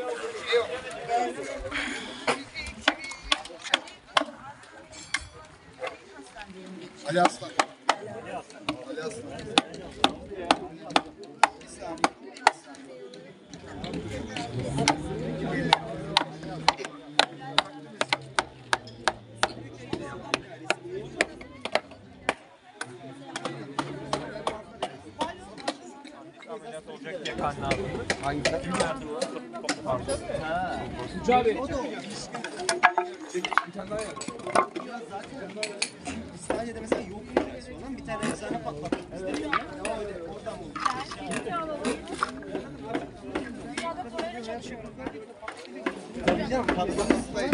Ali Aslan. Ali Aslan. Ameliyat olacak diye kan lazım. Hangisi? Ucu abi. İspanya'da mesela yok falan bir tane eczane patlattı. Evet. Oradan oldu. Tabii canım patlamasındaydı.